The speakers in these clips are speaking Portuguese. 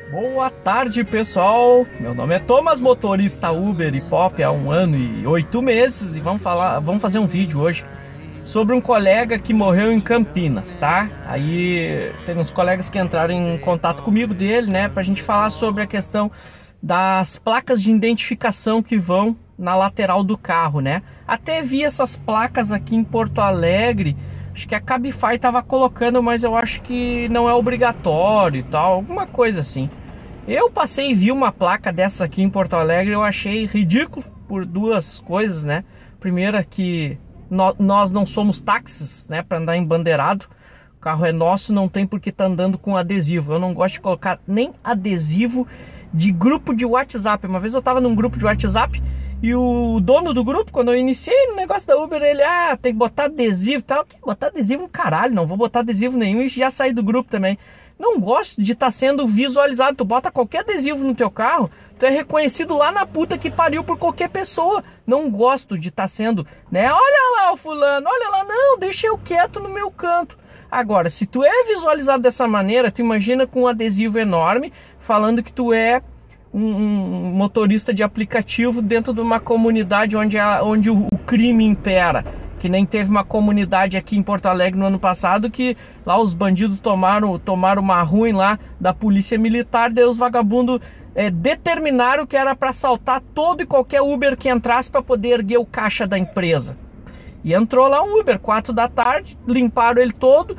Boa tarde, pessoal. Meu nome é Thomas, motorista Uber e Pop há 1 ano e 8 meses e vamos fazer um vídeo hoje sobre um colega que morreu em Campinas, tá? Aí tem uns colegas que entraram em contato comigo dele, né, pra gente falar sobre a questão das placas de identificação que vão na lateral do carro, né? Até vi essas placas aqui em Porto Alegre. Acho que a Cabify tava colocando, mas eu acho que não é obrigatório e tal, alguma coisa assim. Eu passei e vi uma placa dessa aqui em Porto Alegre, eu achei ridículo por duas coisas, né? Primeiro é que nós não somos táxis, né, para andar embandeirado. O carro é nosso, não tem por que estar andando com adesivo. Eu não gosto de colocar nem adesivo de grupo de WhatsApp. Uma vez eu tava num grupo de WhatsApp e o dono do grupo, quando eu iniciei no negócio da Uber, ele, tem que botar adesivo e tal. Tem que botar adesivo um caralho, não vou botar adesivo nenhum e já saí do grupo também. Não gosto de estar sendo visualizado. Tu bota qualquer adesivo no teu carro, tu é reconhecido lá na puta que pariu por qualquer pessoa. Não gosto de estar sendo, né? Olha lá o fulano, olha lá, não, deixa eu quieto no meu canto. Agora, se tu é visualizado dessa maneira, tu imagina com um adesivo enorme falando que tu é um motorista de aplicativo dentro de uma comunidade onde o crime impera. Que nem teve uma comunidade aqui em Porto Alegre no ano passado que lá os bandidos tomaram uma ruim lá da polícia militar, daí os vagabundos determinaram que era para assaltar todo e qualquer Uber que entrasse para poder erguer o caixa da empresa. E entrou lá um Uber, 4 da tarde, limparam ele todo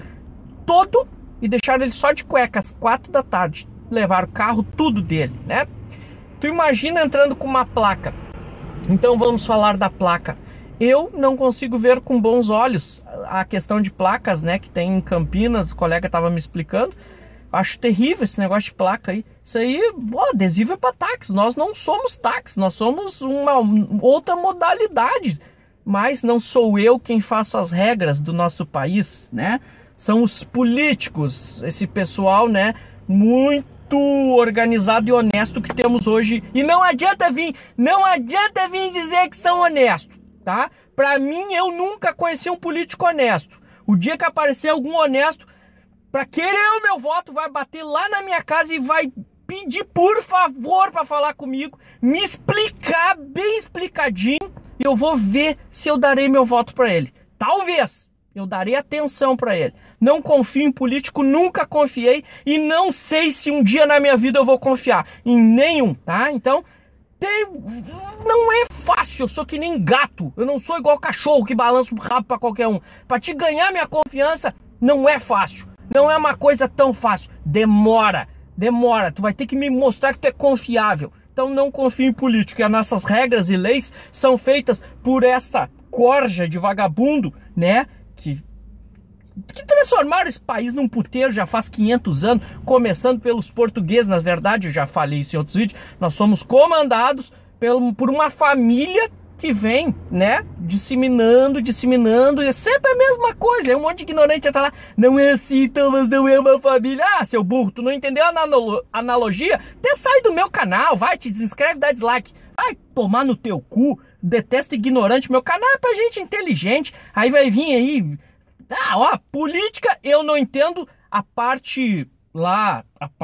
e deixaram ele só de cuecas, 4 da tarde. Levaram o carro, tudo dele, né? Tu imagina entrando com uma placa. Então vamos falar da placa. Eu não consigo ver com bons olhos a questão de placas, né, que tem em Campinas, o colega estava me explicando. Acho terrível esse negócio de placa aí. Isso aí, adesivo é para táxi. Nós não somos táxi, nós somos uma outra modalidade. Mas não sou eu quem faço as regras do nosso país, né? São os políticos, esse pessoal, né, muito organizado e honesto que temos hoje. E não adianta vir dizer que são honestos. Tá? Pra mim, eu nunca conheci um político honesto. O dia que aparecer algum honesto pra querer o meu voto, vai bater lá na minha casa e vai pedir por favor pra falar comigo, me explicar bem explicadinho, e eu vou ver se eu darei meu voto pra ele. Talvez eu darei atenção pra ele. Não confio em político, nunca confiei e não sei se um dia na minha vida eu vou confiar em nenhum, tá? Então, não é fácil, eu sou que nem gato. Eu não sou igual cachorro que balança o rabo pra qualquer um. Pra te ganhar minha confiança, não é fácil. Não é uma coisa tão fácil. Demora. Tu vai ter que me mostrar que tu é confiável. Então não confio em político. E as nossas regras e leis são feitas por essa corja de vagabundo, né? Que transformaram esse país num puteiro já faz 500 anos, começando pelos portugueses. Na verdade, eu já falei isso em outros vídeos, nós somos comandados por uma família que vem, né, disseminando, e é sempre a mesma coisa. É um monte de ignorante até lá, não é assim, Thomas, não é uma família. Seu burro, tu não entendeu a analogia? Até sai do meu canal, vai, te desinscreve, dá dislike. Vai tomar no teu cu, detesto ignorante, meu canal é pra gente inteligente. Aí vai vir aí... política, eu não entendo a parte lá,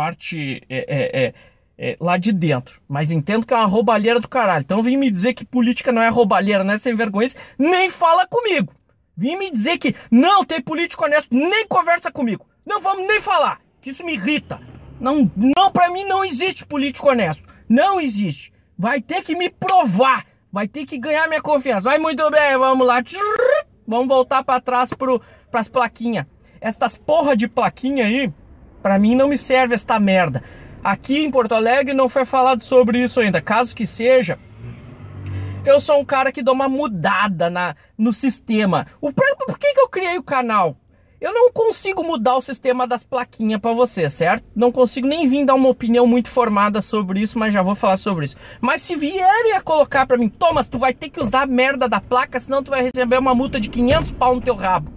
lá de dentro, mas entendo que é uma roubalheira do caralho. Então vim me dizer que política não é roubalheira, não é sem vergonha, nem fala comigo. Vim me dizer que não tem político honesto, nem conversa comigo. Não vamos nem falar, que isso me irrita. Não, pra mim não existe político honesto, não existe. Vai ter que me provar, vai ter que ganhar minha confiança. Vai, muito bem, vamos lá. Vamos voltar pra trás pras plaquinhas. Estas porra de plaquinha aí, pra mim não me serve esta merda. Aqui em Porto Alegre não foi falado sobre isso ainda. Caso que seja, eu sou um cara que dá uma mudada no sistema. Por que eu criei o canal? Eu não consigo mudar o sistema das plaquinhas pra você, certo? Não consigo nem vir dar uma opinião muito formada sobre isso, mas já vou falar sobre isso. Mas se vierem a colocar pra mim, Thomas, tu vai ter que usar a merda da placa, senão tu vai receber uma multa de 500 pau no teu rabo.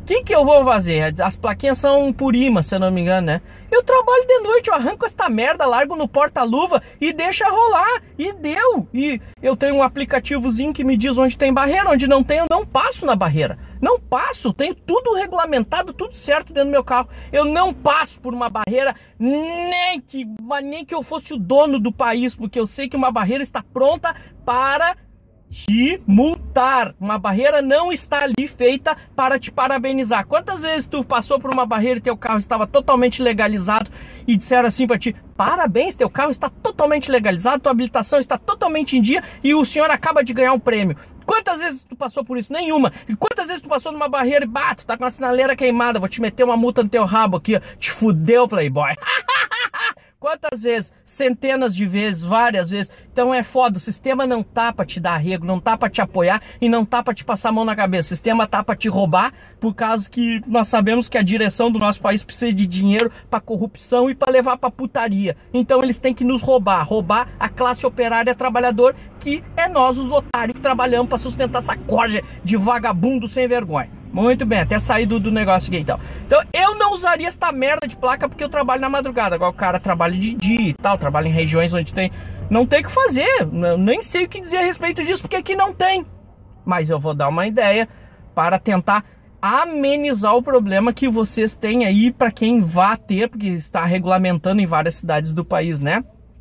que eu vou fazer? As plaquinhas são por imã, se eu não me engano, né? Eu trabalho de noite, eu arranco esta merda, largo no porta-luva e deixa rolar. E deu. E eu tenho um aplicativozinho que me diz onde tem barreira, onde não tem, eu não passo na barreira. Não passo, tenho tudo regulamentado, tudo certo dentro do meu carro. Eu não passo por uma barreira, nem que eu fosse o dono do país, porque eu sei que uma barreira está pronta para te multar. Uma barreira não está ali feita para te parabenizar. Quantas vezes tu passou por uma barreira e teu carro estava totalmente legalizado e disseram assim para ti: parabéns, teu carro está totalmente legalizado, tua habilitação está totalmente em dia e o senhor acaba de ganhar um prêmio? Quantas vezes tu passou por isso? Nenhuma. E quantas vezes tu passou numa barreira e tu tá com a sinaleira queimada, vou te meter uma multa no teu rabo aqui, ó. Te fudeu, playboy. Quantas vezes? Centenas de vezes, várias vezes. Então é foda, o sistema não tá pra te dar arrego, não tá pra te apoiar e não tá pra te passar a mão na cabeça. O sistema tá pra te roubar, por causa que nós sabemos que a direção do nosso país precisa de dinheiro pra corrupção e pra levar pra putaria. Então eles têm que nos roubar a classe operária trabalhador, que é nós, os otários, que trabalhamos pra sustentar essa corja de vagabundo sem vergonha. Muito bem, até sair do negócio aqui então. Então eu não usaria esta merda de placa porque eu trabalho na madrugada. Agora o cara trabalha de dia e tal, trabalha em regiões onde não tem o que fazer. Eu nem sei o que dizer a respeito disso, porque aqui não tem. Mas eu vou dar uma ideia para tentar amenizar o problema que vocês têm aí, para quem vá ter, porque está regulamentando em várias cidades do país, né?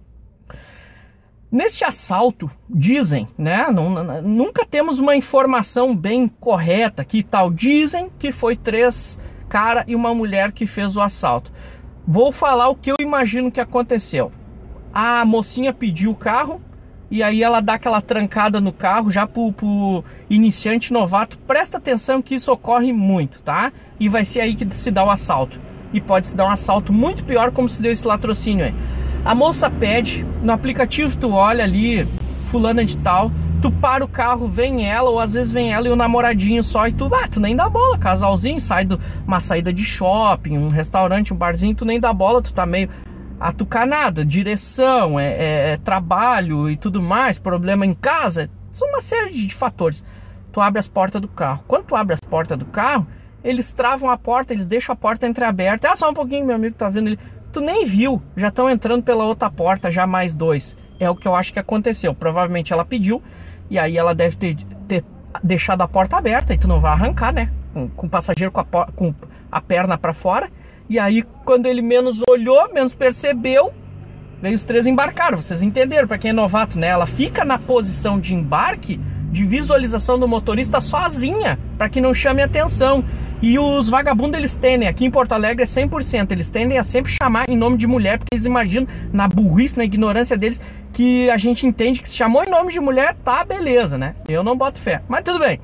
Neste assalto, dizem, né? Nunca temos uma informação bem correta aqui e tal. Dizem que foi 3 caras e uma mulher que fez o assalto. Vou falar o que eu imagino que aconteceu. A mocinha pediu o carro e aí ela dá aquela trancada no carro já pro iniciante novato. Presta atenção que isso ocorre muito, tá? E vai ser aí que se dá o assalto. E pode se dar um assalto muito pior, como se deu esse latrocínio aí. A moça pede, no aplicativo tu olha ali, fulana de tal, tu para o carro, vem ela, ou às vezes vem ela e o namoradinho só, e tu nem dá bola, casalzinho, sai de uma saída de shopping, um restaurante, um barzinho, tu nem dá bola, tu tá meio atucanado, direção, trabalho e tudo mais, problema em casa, são uma série de fatores. Tu abre as portas do carro. Quando tu abre as portas do carro, eles travam a porta, eles deixam a porta entreaberta. Só um pouquinho, meu amigo tá vendo ali. Tu nem viu, já estão entrando pela outra porta, já mais 2. É o que eu acho que aconteceu. Provavelmente ela pediu, e aí ela deve ter deixado a porta aberta, e tu não vai arrancar, né? Com o passageiro com a perna para fora. E aí, quando ele menos olhou, menos percebeu, veio os 3 embarcaram. Vocês entenderam, para quem é novato, né? Ela fica na posição de embarque, de visualização do motorista sozinha, para que não chame atenção. E os vagabundos, eles tendem, aqui em Porto Alegre é 100%, eles tendem a sempre chamar em nome de mulher, porque eles imaginam, na burrice, na ignorância deles, que a gente entende que se chamou em nome de mulher, tá, beleza, né? Eu não boto fé, mas tudo bem.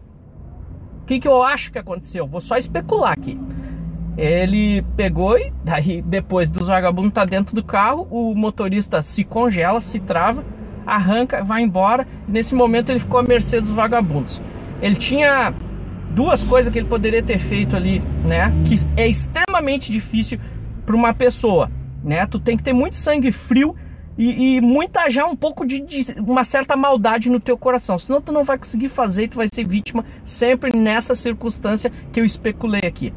O que eu acho que aconteceu? Vou só especular aqui. Ele pegou e daí, depois dos vagabundos tá dentro do carro, o motorista se congela, se trava, arranca, vai embora. E nesse momento ele ficou à mercê dos vagabundos. Ele tinha 2 coisas que ele poderia ter feito ali, né? Que é extremamente difícil para uma pessoa, né? Tu tem que ter muito sangue frio e muita já um pouco de uma certa maldade no teu coração. Senão tu não vai conseguir fazer e tu vai ser vítima sempre nessa circunstância que eu especulei aqui.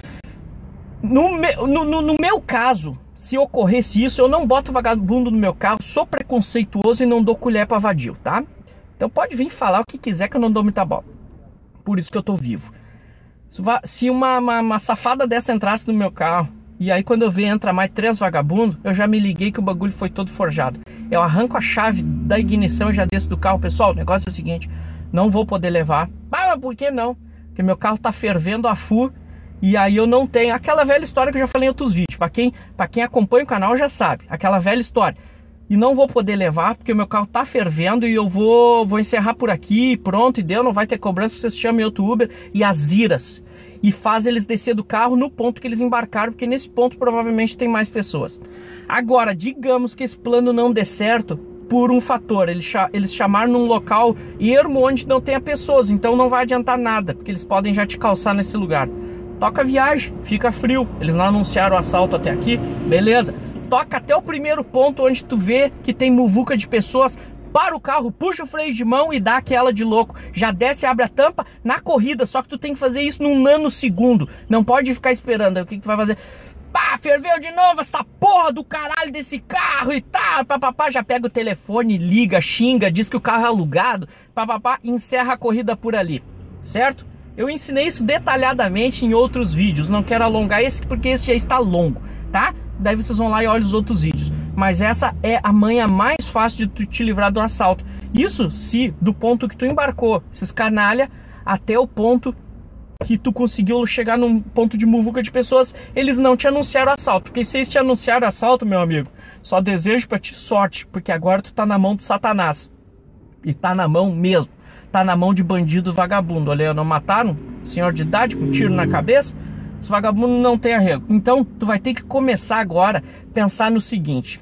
No meu caso, se ocorresse isso, eu não boto vagabundo no meu carro, sou preconceituoso e não dou colher para vadio, tá? Então pode vir falar o que quiser que eu não dou muita bola. Por isso que eu tô vivo. Se uma safada dessa entrasse no meu carro, e aí quando eu ver entra mais 3 vagabundos, eu já me liguei que o bagulho foi todo forjado. Eu arranco a chave da ignição e já desço do carro. Pessoal, o negócio é o seguinte, não vou poder levar. Mas por que não? Porque meu carro tá fervendo a full, e aí eu não tenho... Aquela velha história que eu já falei em outros vídeos. Pra quem acompanha o canal já sabe. Aquela velha história. E não vou poder levar, porque o meu carro tá fervendo e eu vou encerrar por aqui, pronto, e deu, não vai ter cobrança, vocês chamem outro Uber e as iras. E faz eles descer do carro no ponto que eles embarcaram, porque nesse ponto provavelmente tem mais pessoas. Agora, digamos que esse plano não dê certo por um fator, eles chamaram num local ermo onde não tenha pessoas, então não vai adiantar nada, porque eles podem já te calçar nesse lugar. Toca a viagem, fica frio, eles não anunciaram o assalto até aqui, beleza. Toca até o primeiro ponto onde tu vê que tem muvuca de pessoas, para o carro, puxa o freio de mão e dá aquela de louco. Já desce, abre a tampa na corrida, só que tu tem que fazer isso num nanosegundo. Não pode ficar esperando. Aí o que tu vai fazer? Pá, ferveu de novo essa porra do caralho desse carro e tal, papapá, já pega o telefone, liga, xinga, diz que o carro é alugado, papapá, encerra a corrida por ali, certo? Eu ensinei isso detalhadamente em outros vídeos, não quero alongar esse porque esse já está longo, tá? Daí vocês vão lá e olham os outros vídeos. Mas essa é a manha mais fácil de tu te livrar do assalto. Isso se do ponto que tu embarcou, esses canalha, até o ponto que tu conseguiu chegar num ponto de muvuca de pessoas, eles não te anunciaram assalto. Porque se eles te anunciaram assalto, meu amigo, só desejo pra ti sorte, porque agora tu tá na mão do Satanás. E tá na mão mesmo. Tá na mão de bandido vagabundo. Olha, não mataram? Senhor de idade com tiro na cabeça? Os vagabundos não tem arrego. Então, tu vai ter que começar agora a pensar no seguinte.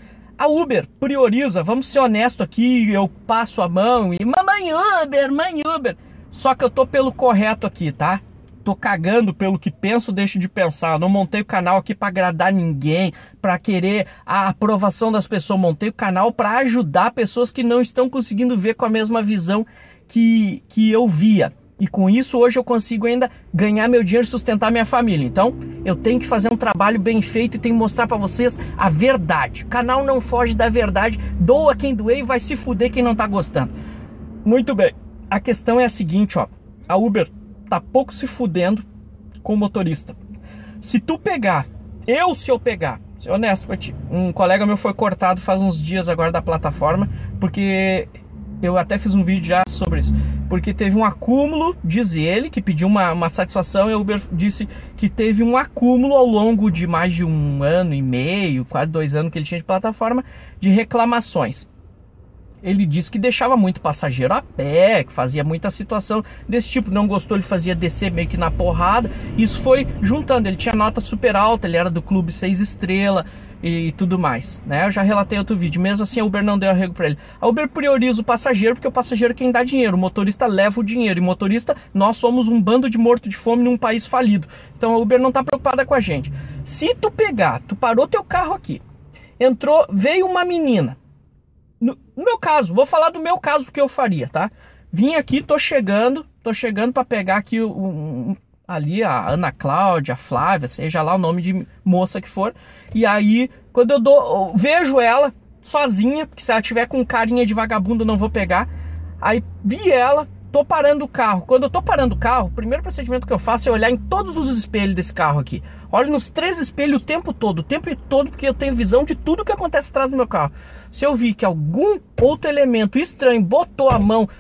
A Uber prioriza, vamos ser honesto aqui, eu passo a mão e... Mamãe Uber, mãe Uber. Só que eu tô pelo correto aqui, tá? Tô cagando pelo que penso, deixo de pensar. Eu não montei o canal aqui pra agradar ninguém, pra querer a aprovação das pessoas. Montei o canal pra ajudar pessoas que não estão conseguindo ver com a mesma visão que eu via. E com isso hoje eu consigo ainda ganhar meu dinheiro e sustentar minha família. Então eu tenho que fazer um trabalho bem feito e tenho que mostrar pra vocês a verdade. O canal não foge da verdade. Doa quem doer e vai se fuder quem não tá gostando. Muito bem. A questão é a seguinte, ó. A Uber tá pouco se fudendo com o motorista. Se tu pegar, se eu pegar, ser honesto pra ti, um colega meu foi cortado faz uns dias agora da plataforma, porque eu até fiz um vídeo já sobre isso, porque teve um acúmulo, diz ele, que pediu uma satisfação, e a Uber disse que teve um acúmulo ao longo de mais de 1 ano e meio, quase 2 anos que ele tinha de plataforma, de reclamações. Ele disse que deixava muito passageiro a pé, que fazia muita situação desse tipo, não gostou, ele fazia descer meio que na porrada. Isso foi juntando, ele tinha nota super alta, ele era do clube 6 estrelas e tudo mais, né? Eu já relatei outro vídeo, mesmo assim a Uber não deu arrego pra ele. A Uber prioriza o passageiro, porque o passageiro é quem dá dinheiro, o motorista leva o dinheiro, e motorista, nós somos um bando de morto de fome num país falido. Então a Uber não tá preocupada com a gente. Se tu pegar, tu parou teu carro aqui, entrou, veio uma menina. No meu caso, vou falar do meu caso que eu faria, tá? Vim aqui, tô chegando pra pegar aqui ali a Ana Cláudia, a Flávia, seja lá o nome de moça que for. E aí, quando eu vejo ela sozinha, porque se ela tiver com carinha de vagabundo eu não vou pegar. Aí vi ela, tô parando o carro. Quando eu tô parando o carro, o primeiro procedimento que eu faço é olhar em todos os espelhos desse carro aqui. Olho nos 3 espelhos o tempo todo, porque eu tenho visão de tudo que acontece atrás do meu carro. Se eu vi que algum outro elemento estranho botou a mão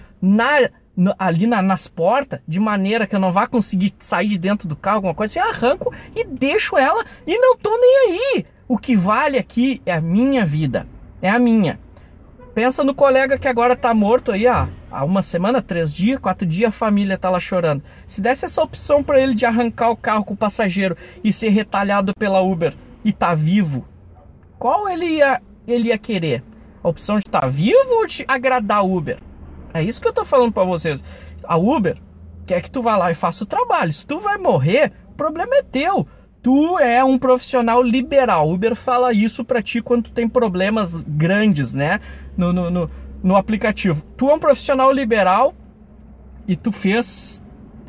ali nas portas, de maneira que eu não vá conseguir sair de dentro do carro, alguma coisa assim, eu arranco e deixo ela e não tô nem aí. O que vale aqui é a minha vida, é a minha. Pensa no colega que agora tá morto aí, há 1 semana, 3 dias, 4 dias, a família tá lá chorando. Se desse essa opção para ele de arrancar o carro com o passageiro e ser retalhado pela Uber e tá vivo, qual ele ia querer? A opção de estar vivo ou de agradar a Uber? É isso que eu tô falando para vocês. A Uber quer que tu vá lá e faça o trabalho. Se tu vai morrer, o problema é teu. Tu é um profissional liberal. Uber fala isso pra ti quando tu tem problemas grandes, né? No aplicativo. Tu é um profissional liberal e tu fez...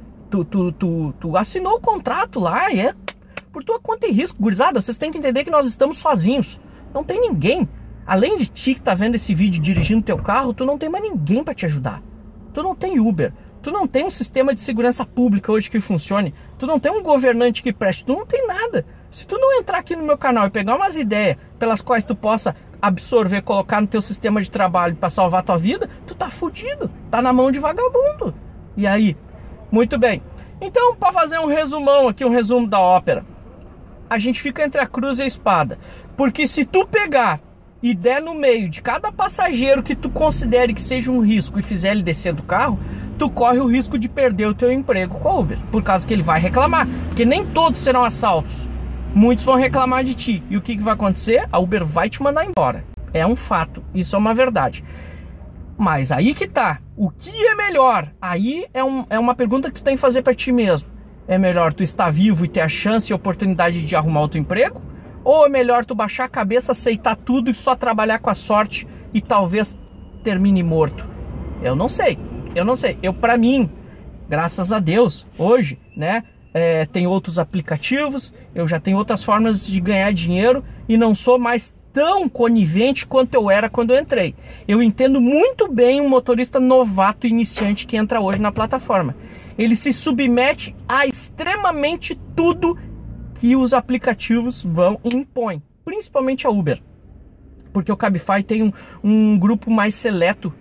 Tu assinou o contrato lá e é por tua conta e risco. Gurizada, vocês têm que entender que nós estamos sozinhos. Não tem ninguém. Além de ti que tá vendo esse vídeo dirigindo teu carro, tu não tem mais ninguém pra te ajudar. Tu não tem Uber. Tu não tem um sistema de segurança pública hoje que funcione. Tu não tem um governante que preste. Tu não tem nada. Se tu não entrar aqui no meu canal e pegar umas ideias pelas quais tu possa absorver, colocar no teu sistema de trabalho para salvar tua vida, tu tá fudido. Tá na mão de vagabundo. E aí? Muito bem. Então, para fazer um resumão aqui, um resumo da ópera. A gente fica entre a cruz e a espada. Porque se tu pegar e der no meio de cada passageiro que tu considere que seja um risco e fizer ele descer do carro, tu corre o risco de perder o teu emprego com a Uber, por causa que ele vai reclamar, porque nem todos serão assaltos, muitos vão reclamar de ti, e o que vai acontecer? A Uber vai te mandar embora, é um fato, isso é uma verdade. Mas aí que tá, o que é melhor? Aí é uma pergunta que tu tem que fazer pra ti mesmo. É melhor tu estar vivo e ter a chance e a oportunidade de arrumar outro emprego? Ou é melhor tu baixar a cabeça, aceitar tudo e só trabalhar com a sorte e talvez termine morto? Eu não sei. Pra mim, graças a Deus, hoje, né, tem outros aplicativos, eu já tenho outras formas de ganhar dinheiro e não sou mais tão conivente quanto eu era quando eu entrei. Eu entendo muito bem um motorista novato iniciante que entra hoje na plataforma. Ele se submete a extremamente tudo que os aplicativos impõem, principalmente a Uber. Porque o Cabify tem um grupo mais seleto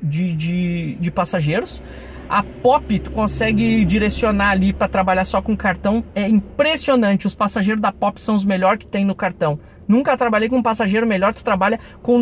de passageiros. A Pop, tu consegue direcionar ali para trabalhar só com cartão. É impressionante, os passageiros da Pop são os melhores que tem no cartão. Nunca trabalhei com um passageiro melhor. Tu trabalha com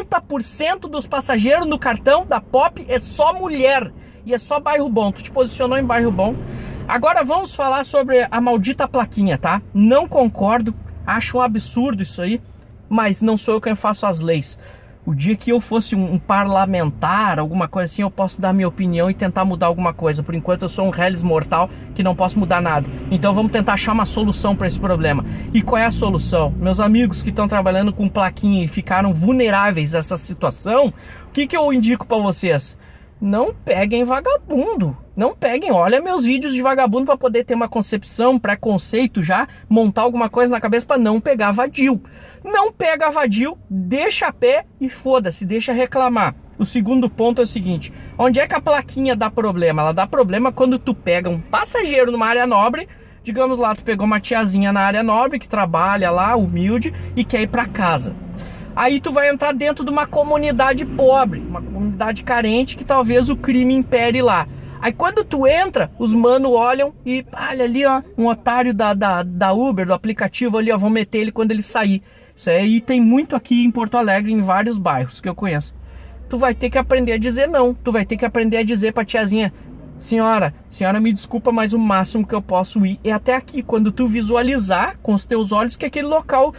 90% dos passageiros no cartão da Pop, é só mulher. E é só bairro bom, tu te posicionou em bairro bom. Agora vamos falar sobre a maldita plaquinha, tá? Não concordo, acho um absurdo isso aí, mas não sou eu quem faço as leis. O dia que eu fosse um parlamentar, alguma coisa assim, eu posso dar minha opinião e tentar mudar alguma coisa. Por enquanto eu sou um reles mortal que não posso mudar nada. Então vamos tentar achar uma solução para esse problema. E qual é a solução? Meus amigos que estão trabalhando com plaquinha e ficaram vulneráveis a essa situação, o que eu indico para vocês? Não peguem vagabundo. Não peguem, olha meus vídeos de vagabundo para poder ter uma concepção, um preconceito já, montar alguma coisa na cabeça para não pegar vadio. Não pega vadio, deixa a pé e foda-se, deixa reclamar. O segundo ponto é o seguinte, onde é que a plaquinha dá problema? Ela dá problema quando tu pega um passageiro numa área nobre, digamos lá, tu pegou uma tiazinha na área nobre que trabalha lá, humilde, e quer ir para casa. Aí tu vai entrar dentro de uma comunidade pobre, uma comunidade carente que talvez o crime impere lá. Aí quando tu entra, os mano olham e olha ali, ó, um otário da Uber, do aplicativo ali, ó, vão meter ele quando ele sair. Isso aí tem muito aqui em Porto Alegre, em vários bairros que eu conheço. Tu vai ter que aprender a dizer não, tu vai ter que aprender a dizer pra tiazinha, senhora me desculpa, mas o máximo que eu posso ir é até aqui. Quando tu visualizar com os teus olhos que aquele local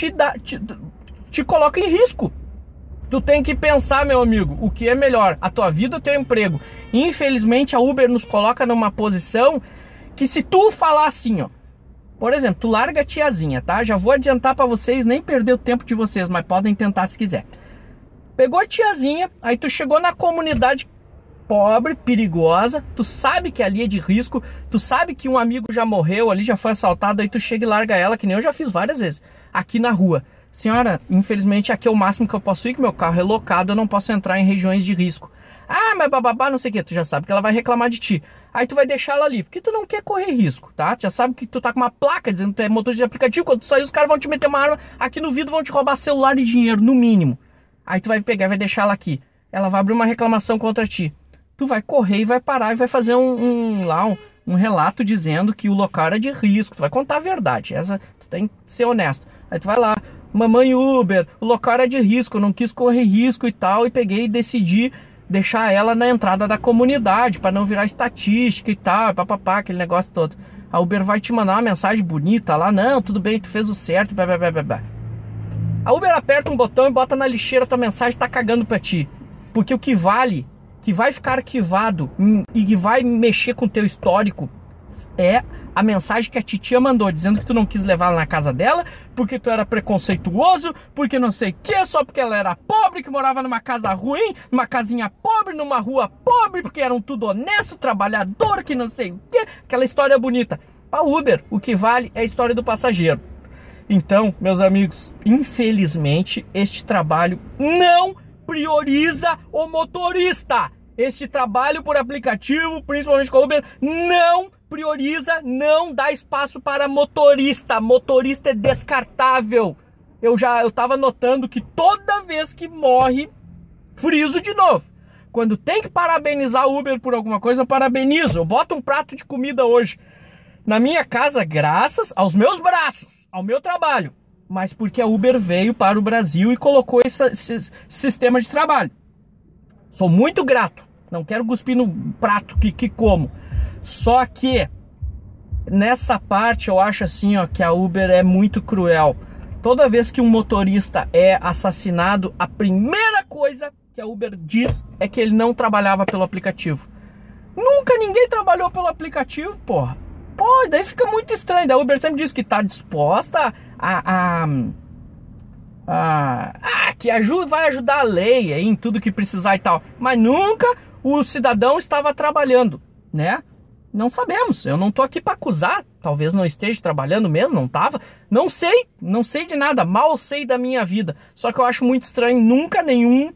te coloca em risco. Tu tem que pensar, meu amigo, o que é melhor, a tua vida ou o teu emprego. Infelizmente a Uber nos coloca numa posição que se tu falar assim, ó, por exemplo, tu larga a tiazinha, tá? Já vou adiantar pra vocês, nem perder o tempo de vocês, mas podem tentar se quiser. Pegou a tiazinha, aí tu chegou na comunidade pobre, perigosa, tu sabe que ali é de risco, tu sabe que um amigo já morreu ali, já foi assaltado, aí tu chega e larga ela, que nem eu já fiz várias vezes, aqui na rua. Senhora, infelizmente aqui é o máximo que eu posso ir, que meu carro é locado, eu não posso entrar em regiões de risco. Ah, mas bababá, não sei o que, tu já sabe que ela vai reclamar de ti. Aí tu vai deixar ela ali, porque tu não quer correr risco, tá? Tu já sabe que tu tá com uma placa dizendo que tu é motorista de aplicativo, quando tu sair os caras vão te meter uma arma aqui no vidro, vão te roubar celular e dinheiro, no mínimo. Aí tu vai pegar e vai deixar ela aqui. Ela vai abrir uma reclamação contra ti. Tu vai correr e vai parar e vai fazer um relato dizendo que o local era de risco. Tu vai contar a verdade, tu tem que ser honesto. Aí tu vai lá, mamãe Uber, o local era de risco, eu não quis correr risco e tal, e peguei e decidi deixar ela na entrada da comunidade, para não virar estatística e tal, papapá, aquele negócio todo. A Uber vai te mandar uma mensagem bonita lá, não, tudo bem, tu fez o certo, blá, blá, blá, blá, blá. A Uber aperta um botão e bota na lixeira tua mensagem, tá cagando pra ti. Porque o que vale, que vai ficar arquivado e que vai mexer com o teu histórico, é a mensagem que a titia mandou, dizendo que tu não quis levar ela na casa dela, porque tu era preconceituoso, porque não sei o que, só porque ela era pobre, que morava numa casa ruim, numa casinha pobre, numa rua pobre, porque eram tudo honesto, trabalhador, que não sei o que, aquela história bonita. Pra Uber, o que vale é a história do passageiro. Então, meus amigos, infelizmente, este trabalho não prioriza o motorista. Este trabalho por aplicativo, principalmente com a Uber, não prioriza, não dá espaço para motorista. Motorista é descartável. Eu tava notando que toda vez que morre, friso de novo. Quando tem que parabenizar a Uber por alguma coisa, eu parabenizo. Eu boto um prato de comida hoje na minha casa, graças aos meus braços, ao meu trabalho. Mas porque a Uber veio para o Brasil e colocou esse sistema de trabalho. Sou muito grato. Não quero cuspir no prato que como. Só que nessa parte eu acho assim, ó, que a Uber é muito cruel. Toda vez que um motorista é assassinado, a primeira coisa que a Uber diz é que ele não trabalhava pelo aplicativo. Nunca ninguém trabalhou pelo aplicativo, porra. Pô, daí fica muito estranho. A Uber sempre diz que tá disposta a que vai ajudar a lei aí, em tudo que precisar e tal. Mas nunca o cidadão estava trabalhando, né? Não sabemos, eu não tô aqui para acusar, talvez não esteja trabalhando mesmo, não tava. Não sei de nada, mal sei da minha vida. Só que eu acho muito estranho, nunca nenhum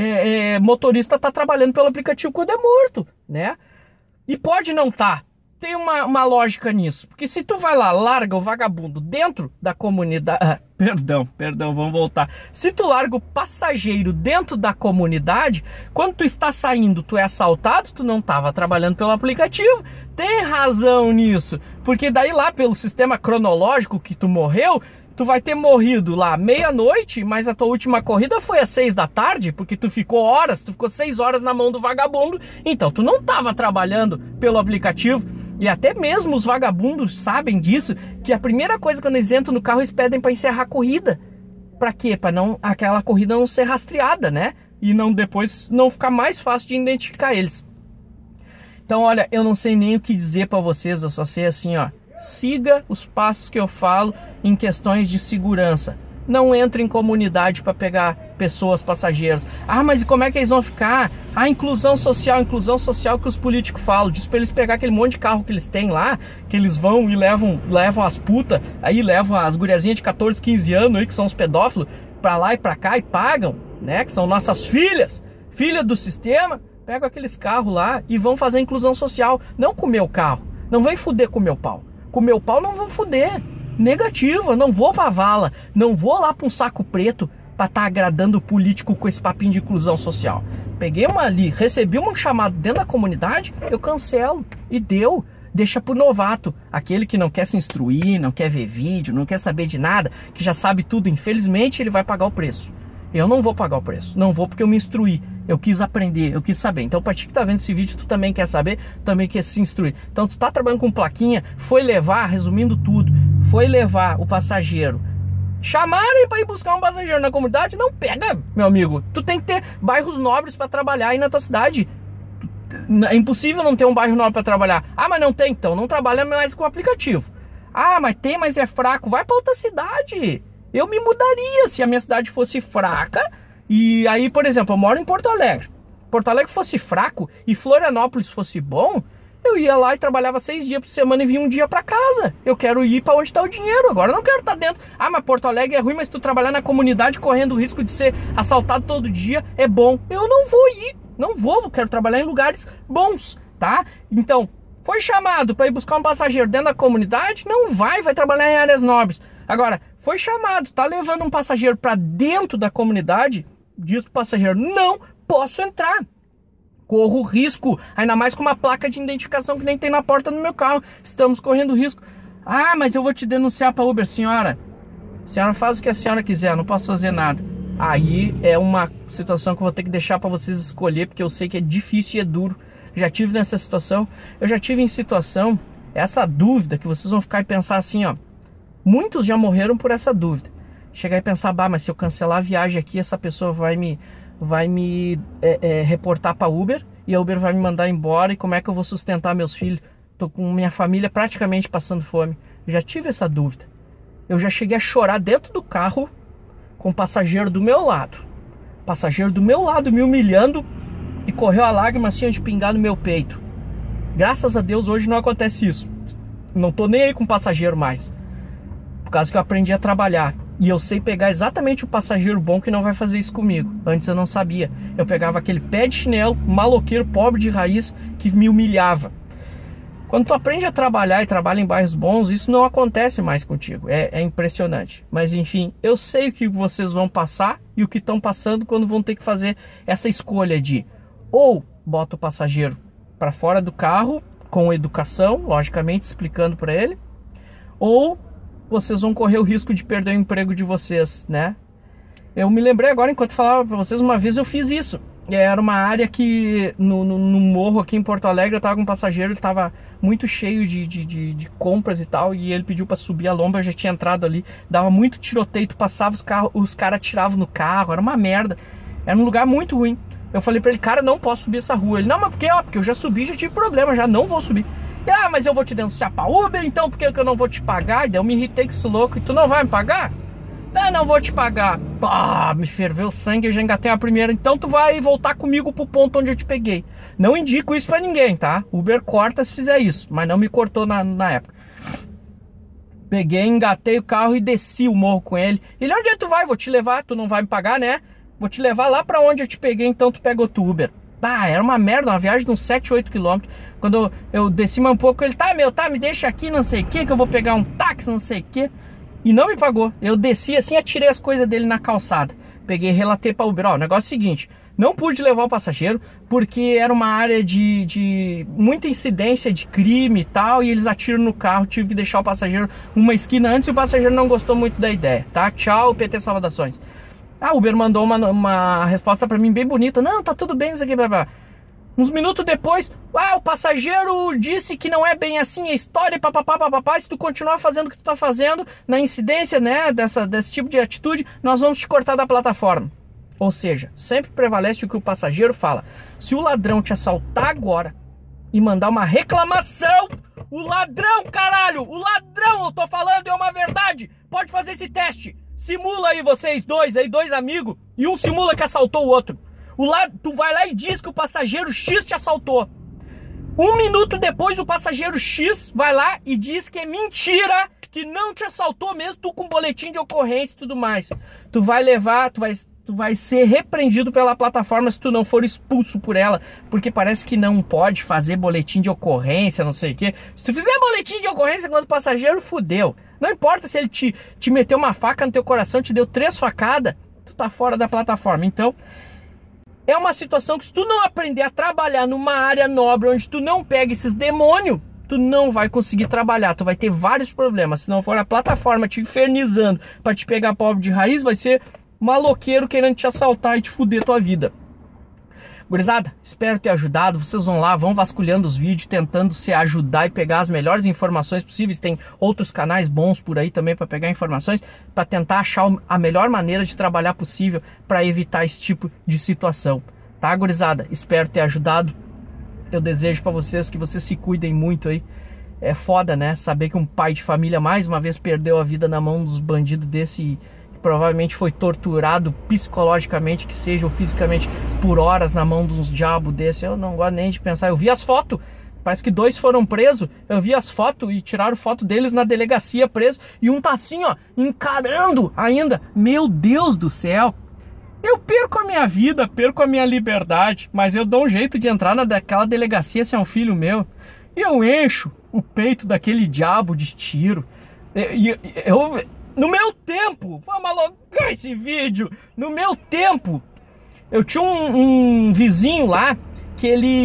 motorista tá trabalhando pelo aplicativo quando é morto, né? E pode não tá. Tem uma lógica nisso. Porque se tu vai lá, larga o vagabundo dentro da comunidade... Perdão, vamos voltar. Se tu larga o passageiro dentro da comunidade, quando tu está saindo, tu é assaltado, tu não estava trabalhando pelo aplicativo. Tem razão nisso. Porque daí lá, pelo sistema cronológico que tu morreu, tu vai ter morrido lá meia-noite, mas a tua última corrida foi às 6 da tarde, porque tu ficou 6 horas na mão do vagabundo, então tu não estava trabalhando pelo aplicativo. E até mesmo os vagabundos sabem disso, que a primeira coisa quando eles entram no carro, eles pedem para encerrar a corrida. Para quê? Para não aquela corrida não ser rastreada, né? E depois não ficar mais fácil de identificar eles. Então, olha, eu não sei nem o que dizer para vocês, eu só sei assim, ó. Siga os passos que eu falo em questões de segurança. Não entre em comunidade para pegar pessoas, passageiros. Ah, mas e como é que eles vão ficar? A inclusão social que os políticos falam. Diz para eles pegar aquele monte de carro que eles têm lá, que eles vão e levam as putas, aí levam as guriazinhas de 14, 15 anos aí, que são os pedófilos, para lá e para cá e pagam, né? Que são nossas filhas do sistema. Pegam aqueles carros lá e vão fazer inclusão social. Não com o meu carro. Não vem fuder com o meu pau. Com o meu pau não vão fuder. Negativa, não vou pra vala, não vou lá pra um saco preto pra estar agradando o político com esse papinho de inclusão social. Peguei uma ali, recebi um chamado dentro da comunidade, eu cancelo e deu. Deixa pro novato, aquele que não quer se instruir, não quer ver vídeo, não quer saber de nada, que já sabe tudo, infelizmente ele vai pagar o preço. Eu não vou pagar o preço, não vou porque eu me instruí, eu quis aprender, eu quis saber. Então pra ti que tá vendo esse vídeo, tu também quer saber, também quer se instruir. Então tu tá trabalhando com plaquinha, foi levar, resumindo tudo, foi levar o passageiro, chamarem para ir buscar um passageiro na comunidade, não pega, meu amigo. Tu tem que ter bairros nobres para trabalhar aí na tua cidade. É impossível não ter um bairro nobre para trabalhar. Ah, mas não tem, então não trabalha mais com o aplicativo. Ah, mas tem, mas é fraco. Vai para outra cidade. Eu me mudaria se a minha cidade fosse fraca. E aí, por exemplo, eu moro em Porto Alegre. Porto Alegre fosse fraco e Florianópolis fosse bom, eu ia lá e trabalhava 6 dias por semana e vinha um dia pra casa. Eu quero ir pra onde tá o dinheiro, agora eu não quero estar dentro. Ah, mas Porto Alegre é ruim, mas tu trabalhar na comunidade correndo o risco de ser assaltado todo dia é bom. Eu não vou ir, não vou, eu quero trabalhar em lugares bons, tá? Então, foi chamado pra ir buscar um passageiro dentro da comunidade, não vai trabalhar em áreas nobres. Agora, foi chamado, tá levando um passageiro pra dentro da comunidade, diz pro passageiro, não posso entrar. Corro risco, ainda mais com uma placa de identificação que nem tem na porta do meu carro. Estamos correndo risco. Ah, mas eu vou te denunciar para Uber, senhora. A senhora faz o que a senhora quiser, não posso fazer nada. Aí é uma situação que eu vou ter que deixar para vocês escolher, porque eu sei que é difícil e é duro. Já tive nessa situação. Eu já tive em situação, essa dúvida que vocês vão ficar e pensar assim, ó. Muitos já morreram por essa dúvida. Chegar e pensar, bah, mas se eu cancelar a viagem aqui, essa pessoa vai me reportar para Uber e a Uber vai me mandar embora, e como é que eu vou sustentar meus filhos? Tô com minha família praticamente passando fome. Eu já tive essa dúvida. Eu já cheguei a chorar dentro do carro com o passageiro do meu lado. Passageiro do meu lado me humilhando e correu a lágrima assim de pingar no meu peito. Graças a Deus hoje não acontece isso. Não tô nem aí com passageiro mais. Por causa que eu aprendi a trabalhar. E eu sei pegar exatamente o passageiro bom que não vai fazer isso comigo. Antes eu não sabia. Eu pegava aquele pé de chinelo, maloqueiro, pobre de raiz, que me humilhava. Quando tu aprende a trabalhar e trabalha em bairros bons, isso não acontece mais contigo. É impressionante. Mas enfim, eu sei o que vocês vão passar e o que estão passando quando vão ter que fazer essa escolha de ou bota o passageiro para fora do carro, com educação, logicamente, explicando para ele, ou vocês vão correr o risco de perder o emprego de vocês, né? Eu me lembrei agora, enquanto falava para vocês, uma vez eu fiz isso. Era uma área que, no morro aqui em Porto Alegre, eu tava com um passageiro, ele tava muito cheio de compras e tal, e ele pediu para subir a lomba, eu já tinha entrado ali, dava muito tiroteio, tu passava os caras atiravam no carro, era uma merda. Era um lugar muito ruim. Eu falei para ele, cara, não posso subir essa rua. Ele, não, mas por quê? Porque eu já subi, já tive problema, já não vou subir. Ah, mas eu vou te denunciar pra Uber, então por que eu não vou te pagar? E daí eu me irritei com isso louco. E tu não vai me pagar? Não vou te pagar. Ah, me ferveu o sangue, eu já engatei a primeira. Então tu vai voltar comigo pro ponto onde eu te peguei. Não indico isso pra ninguém, tá? Uber corta se fizer isso, mas não me cortou na época. Peguei, engatei o carro e desci o morro com ele. Ele, onde é que tu vai? Vou te levar, tu não vai me pagar, né? Vou te levar lá pra onde eu te peguei, então tu pega outro Uber. Ah, era uma merda, uma viagem de uns 7, 8 quilômetros. Quando eu desci mais um pouco, ele, tá, me deixa aqui, não sei o que eu vou pegar um táxi, não sei o que. E não me pagou. Eu desci assim, atirei as coisas dele na calçada. Peguei e relatei pra Uber. Ó, o negócio é o seguinte, não pude levar o passageiro porque era uma área de muita incidência de crime e tal, e eles atiram no carro, tive que deixar o passageiro uma esquina antes e o passageiro não gostou muito da ideia, tá? Tchau, PT Salvações. A Uber mandou uma resposta pra mim bem bonita. Não, tá tudo bem, isso aqui, blá, blá. Uns minutos depois, o passageiro disse que não é bem assim a história, papapá, se tu continuar fazendo o que tu tá fazendo, na incidência, né, desse tipo de atitude, nós vamos te cortar da plataforma. Ou seja, sempre prevalece o que o passageiro fala. Se o ladrão te assaltar agora e mandar uma reclamação, o ladrão, caralho, o ladrão, eu tô falando, é uma verdade, pode fazer esse teste. Simula aí vocês dois, dois amigos, e um simula que assaltou o outro. Tu vai lá e diz que o passageiro X te assaltou. Um minuto depois o passageiro X vai lá e diz que é mentira, que não te assaltou mesmo, tu com boletim de ocorrência e tudo mais. Tu vai ser repreendido pela plataforma se tu não for expulso por ela, porque parece que não pode fazer boletim de ocorrência, não sei o que. Se tu fizer boletim de ocorrência contra o passageiro, fudeu. Não importa se ele te meteu uma faca no teu coração, te deu 3 facadas, tu tá fora da plataforma. Então, é uma situação que se tu não aprender a trabalhar numa área nobre, onde tu não pega esses demônios, tu não vai conseguir trabalhar, tu vai ter vários problemas. Se não for a plataforma te infernizando pra te pegar pobre de raiz, vai ser maloqueiro querendo te assaltar e te fuder tua vida. Gurizada, espero ter ajudado. Vocês vão lá, vão vasculhando os vídeos, tentando se ajudar e pegar as melhores informações possíveis. Tem outros canais bons por aí também para pegar informações, para tentar achar a melhor maneira de trabalhar possível para evitar esse tipo de situação. Tá, gurizada? Espero ter ajudado. Eu desejo para vocês que vocês se cuidem muito aí. É foda, né? Saber que um pai de família mais uma vez perdeu a vida na mão dos bandidos desse e provavelmente foi torturado psicologicamente, que seja, ou fisicamente, por horas na mão de uns diabos desse. Eu não gosto nem de pensar. Eu vi as fotos, parece que 2 foram presos. Eu vi as fotos e tiraram foto deles na delegacia preso. E um tá assim, ó, encarando ainda. Meu Deus do céu. Eu perco a minha vida, perco a minha liberdade, mas eu dou um jeito de entrar naquela delegacia se é um filho meu. E eu encho o peito daquele diabo de tiro. No meu tempo, vamos alocar esse vídeo. No meu tempo, eu tinha um vizinho lá que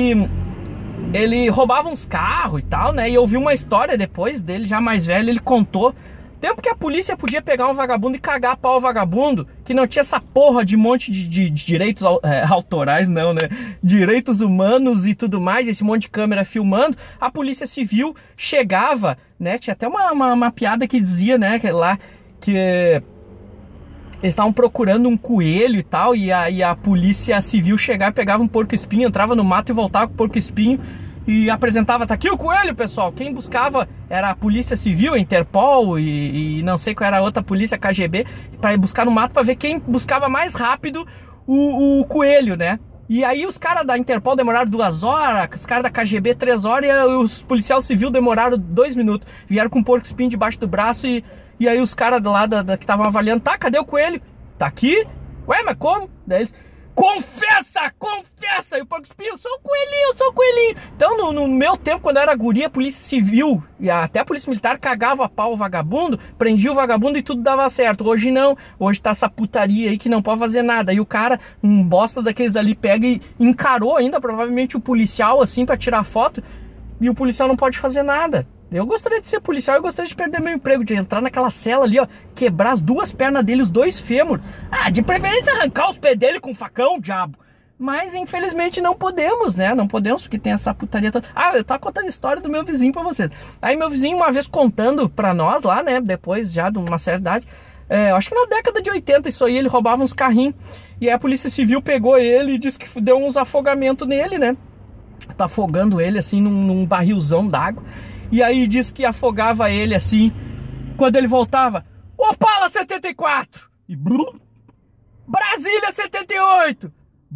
ele roubava uns carros e tal, né? E eu vi uma história depois dele, já mais velho, ele contou. Tempo que a polícia podia pegar um vagabundo e cagar a pau ao vagabundo, que não tinha essa porra de monte de direitos autorais, não, né? Direitos humanos e tudo mais, esse monte de câmera filmando. A polícia civil chegava, né? Tinha até uma piada que dizia, né? Que eles estavam procurando um coelho e tal, e a polícia civil chegava, pegava um porco-espinho, entrava no mato e voltava com o porco-espinho e apresentava, tá aqui o coelho, pessoal. Quem buscava era a polícia civil, a Interpol e não sei qual era a outra polícia, KGB, para ir buscar no mato para ver quem buscava mais rápido o coelho, né? E aí os caras da Interpol demoraram 2 horas, os caras da KGB 3 horas e os policiais civil demoraram 2 minutos. Vieram com um porco-espinho debaixo do braço e aí os caras lá que estavam avaliando, tá, cadê o coelho? Tá aqui? Ué, mas como? Daí eles, confessa! E o porco-espinho, eu sou o coelhinho. Então, no meu tempo, quando eu era guria, a polícia civil e até a polícia militar cagava a pau o vagabundo, prendia o vagabundo e tudo dava certo. Hoje não, hoje tá essa putaria aí que não pode fazer nada. E o cara, um bosta daqueles ali, pega e encarou ainda, provavelmente, o policial, assim, pra tirar foto, e o policial não pode fazer nada. Eu gostaria de ser policial, eu gostaria de perder meu emprego, de entrar naquela cela ali, ó, quebrar as 2 pernas dele, os 2 fêmur. De preferência arrancar os pés dele com um facão, diabo. Mas, infelizmente, não podemos, né? Não podemos, porque tem essa putaria toda. Eu tava contando a história do meu vizinho pra vocês. Aí meu vizinho, uma vez contando pra nós lá, né, depois já de uma certa idade, eu acho que na década de 80 isso aí, ele roubava uns carrinhos. E aí a polícia civil pegou ele e disse que deu uns afogamentos nele, né? Tá afogando ele, assim, num barrilzão d'água. E aí diz que afogava ele assim, quando ele voltava, Opala 74! E Brasília 78,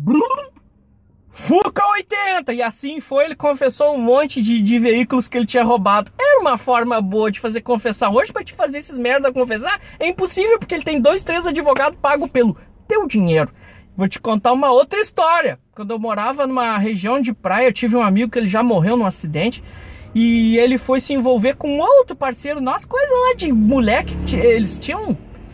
Fuca 80, e assim foi, ele confessou um monte de veículos que ele tinha roubado. Era uma forma boa de fazer confessar. Hoje, pra te fazer esses merda confessar, é impossível, porque ele tem 2, 3 advogados pagos pelo teu dinheiro. Vou te contar uma outra história. Quando eu morava numa região de praia, eu tive um amigo que ele já morreu num acidente, e ele foi se envolver com outro parceiro nosso, coisa lá de moleque. Eles tinham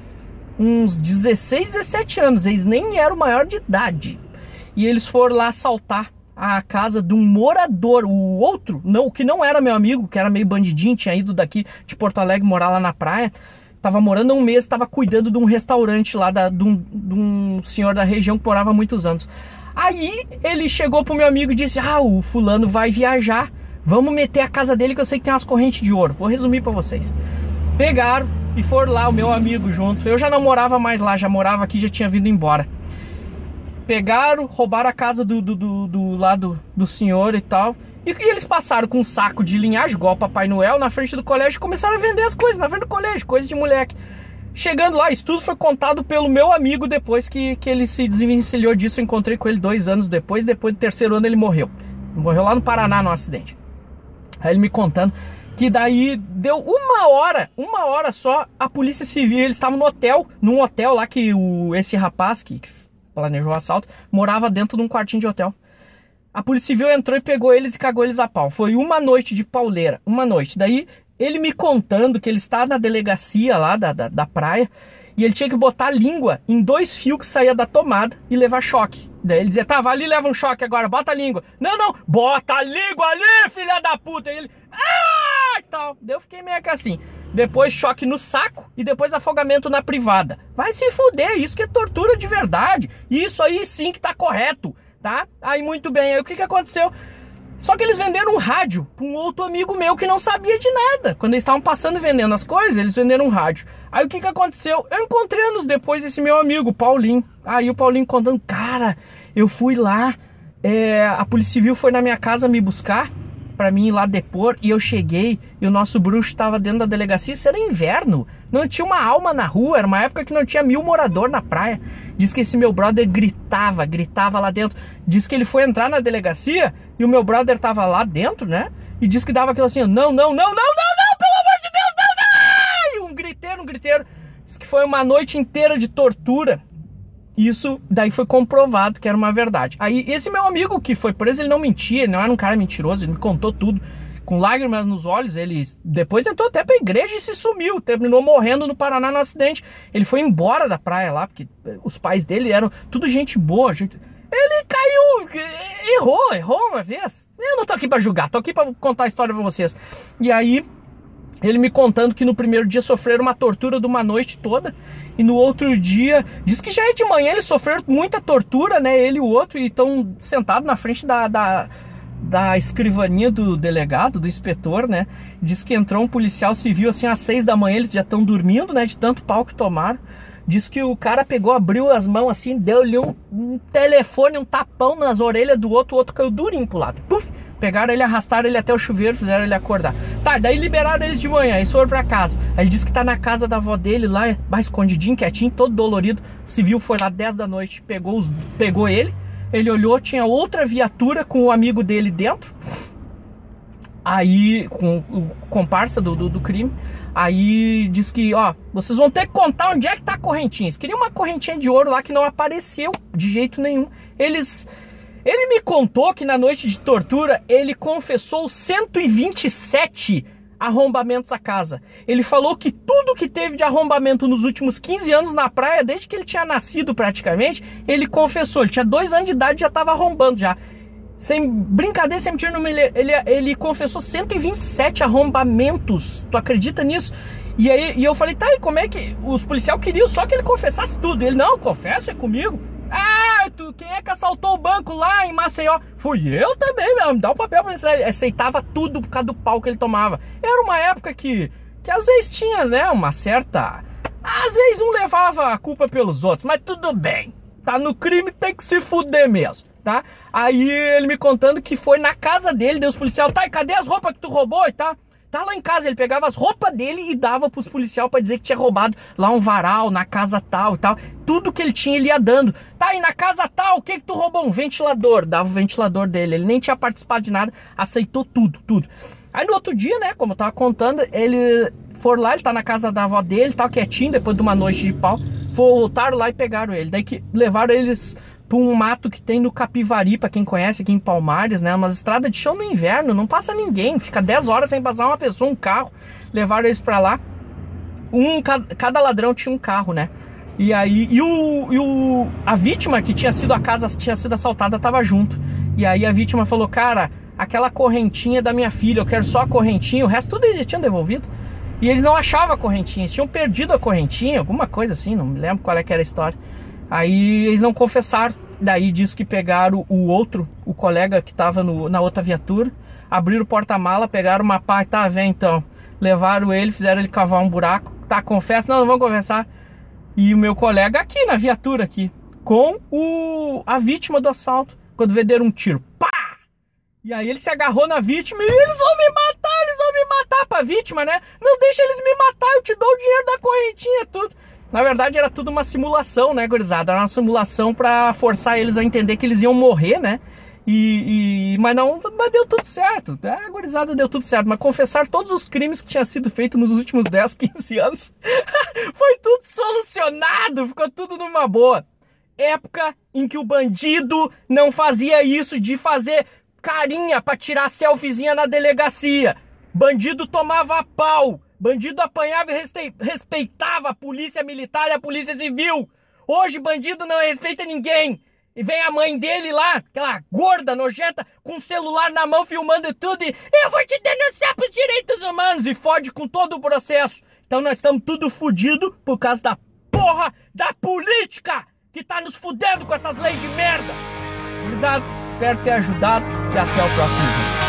uns 16, 17 anos, eles nem eram maior de idade. E eles foram lá assaltar a casa de um morador, o outro, não, o que não era meu amigo, que era meio bandidinho, tinha ido daqui de Porto Alegre morar lá na praia, tava morando há um mês, tava cuidando de um restaurante lá, de um senhor da região que morava há muitos anos. Aí ele chegou pro meu amigo e disse, o fulano vai viajar, vamos meter a casa dele que eu sei que tem umas correntes de ouro. Vou resumir pra vocês. Pegaram e foram lá, o meu amigo junto. Eu já não morava mais lá, já morava aqui, já tinha vindo embora. Pegaram, roubaram a casa do lado do senhor e tal. E eles passaram com um saco de linhagem, igual o Papai Noel, na frente do colégio e começaram a vender as coisas na frente do colégio, coisa de moleque. Chegando lá, isso tudo foi contado pelo meu amigo depois que ele se desvencilhou disso. Eu encontrei com ele 2 anos depois do 3º ano ele morreu. Morreu lá no Paraná, num acidente. Aí ele me contando que daí deu uma hora só, a polícia civil, eles estavam no hotel, num hotel lá que esse rapaz que planejou o assalto, morava dentro de um quartinho de hotel. A polícia civil entrou e pegou eles e cagou eles a pau. Foi uma noite de pauleira, uma noite. Daí ele me contando que ele está na delegacia lá da praia e ele tinha que botar a língua em 2 fios que saía da tomada e levar choque. Daí ele dizia, tá, vai ali, leva um choque agora, bota a língua. Não, bota a língua ali, filha da puta. E ele, e tal. Daí eu fiquei meio que assim. Depois choque no saco e depois afogamento na privada. Vai se fuder, isso que é tortura de verdade. Isso aí sim que tá correto, tá? Aí muito bem, aí o que aconteceu? Só que eles venderam um rádio pra um outro amigo meu que não sabia de nada. Quando eles estavam passando e vendendo as coisas, eles venderam um rádio. Aí o que aconteceu? Eu encontrei anos depois esse meu amigo, o Paulinho. Aí o Paulinho contando, cara, eu fui lá, a Polícia Civil foi na minha casa me buscar pra mim ir lá depor, e eu cheguei e o nosso bruxo estava dentro da delegacia. Isso era inverno, não tinha uma alma na rua, era uma época que não tinha 1000 moradores na praia. Diz que esse meu brother gritava lá dentro. Diz que ele foi entrar na delegacia e o meu brother tava lá dentro, né? E diz que dava aquilo assim, não, pelo amor de Deus, não! E um griteiro. Diz que foi uma noite inteira de tortura. Isso daí foi comprovado que era uma verdade. Aí esse meu amigo que foi preso, ele não mentia, ele não era um cara mentiroso, ele me contou tudo. Com lágrimas nos olhos, ele depois entrou até pra igreja e se sumiu. Terminou morrendo no Paraná no acidente. Ele foi embora da praia lá, porque os pais dele eram tudo gente boa. Ele caiu, errou uma vez. Eu não tô aqui pra julgar, tô aqui pra contar a história pra vocês. E aí, ele me contando que no primeiro dia sofreram uma tortura de uma noite toda. E no outro dia, diz que já é de manhã, eles sofreram muita tortura, né? Ele e o outro, e estão sentados na frente da escrivaninha do delegado, do inspetor, né? Diz que entrou um policial civil assim às 6 da manhã, eles já estão dormindo, né? De tanto pau que tomaram. Diz que o cara pegou, abriu as mãos assim, deu-lhe um telefone, um tapão nas orelhas do outro, o outro caiu durinho pro lado. Puf! Pegaram ele, arrastaram ele até o chuveiro, fizeram ele acordar. Tá, daí liberaram eles de manhã, eles foram pra casa. Aí ele disse que tá na casa da avó dele lá, mais escondidinho, quietinho, todo dolorido. O civil foi lá 10 da noite, pegou ele. Ele olhou, tinha outra viatura com o amigo dele dentro. Aí, com o comparsa do crime. Aí diz que, ó, vocês vão ter que contar onde é que tá a correntinha. Eles queriam uma correntinha de ouro lá que não apareceu de jeito nenhum. Ele me contou que na noite de tortura ele confessou 127 arrombamentos à casa. Ele falou que tudo que teve de arrombamento nos últimos 15 anos na praia, desde que ele tinha nascido praticamente, ele confessou. Ele tinha 2 anos de idade e já estava arrombando já. Sem brincadeira, sem mentira, ele confessou 127 arrombamentos. Tu acredita nisso? E eu falei, tá, e como é que... Os policiais queriam só que ele confessasse tudo. Ele, não, confesso, é comigo. Quem é que assaltou o banco lá em Maceió? Fui eu também, meu. Me dá o papel pra ele. Aceitava tudo por causa do pau que ele tomava. Era uma época que às vezes tinha, né, uma certa... Às vezes um levava a culpa pelos outros, mas tudo bem. Tá no crime, tem que se fuder mesmo, tá? Aí ele me contando que foi na casa dele, deu os policiais, tá, e cadê as roupas que tu roubou e tal? Tá lá em casa, ele pegava as roupas dele e dava pros policiais pra dizer que tinha roubado lá um varal, na casa tal e tal. Tudo que ele tinha, ele ia dando. Tá, e na casa tal, o que tu roubou? Um ventilador. Dava o ventilador dele, ele nem tinha participado de nada, aceitou tudo. Aí no outro dia, né, como eu tava contando, ele for lá, ele tá na casa da avó dele, tá quietinho, depois de uma noite de pau. Voltaram lá e pegaram ele. Daí que levaram eles pra um mato que tem no Capivari, pra quem conhece aqui em Palmares, né? Umas estradas de chão no inverno, não passa ninguém. Fica 10 horas sem passar uma pessoa, um carro. Levaram eles pra lá. Cada ladrão tinha um carro, né? E aí, a vítima que tinha sido, a casa tinha sido assaltada, tava junto. E aí a vítima falou, cara, aquela correntinha da minha filha, eu quero só a correntinha, o resto tudo eles já tinham devolvido. E eles não achavam a correntinha, eles tinham perdido a correntinha, alguma coisa assim, não me lembro qual é que era a história. Aí eles não confessaram, daí diz que pegaram o colega que tava na outra viatura, abriram o porta-mala, pegaram uma pá, tá, vem então. Levaram ele, fizeram ele cavar um buraco, tá, confessa, não vamos conversar. E o meu colega aqui na viatura aqui, com a vítima do assalto, quando deram um tiro, pá! E aí ele se agarrou na vítima e eles vão me matar pra vítima, né? Não deixa eles me matar, eu te dou o dinheiro da correntinha, tudo. Na verdade era tudo uma simulação, né, gurizada? Era uma simulação pra forçar eles a entender que eles iam morrer, né? Mas deu tudo certo, a gurizada deu tudo certo. Mas confessar todos os crimes que tinham sido feitos nos últimos 10, 15 anos, foi tudo solucionado, ficou tudo numa boa. Época em que o bandido não fazia isso de fazer carinha pra tirar selfiezinha na delegacia. Bandido tomava pau. Bandido apanhava e respeitava a polícia militar e a polícia civil. Hoje bandido não respeita ninguém. E vem a mãe dele lá, aquela gorda, nojenta, com o celular na mão filmando tudo e eu vou te denunciar pros direitos humanos e fode com todo o processo. Então nós estamos tudo fudido por causa da porra da política que tá nos fudendo com essas leis de merda. Gurizada, espero ter ajudado e até o próximo vídeo.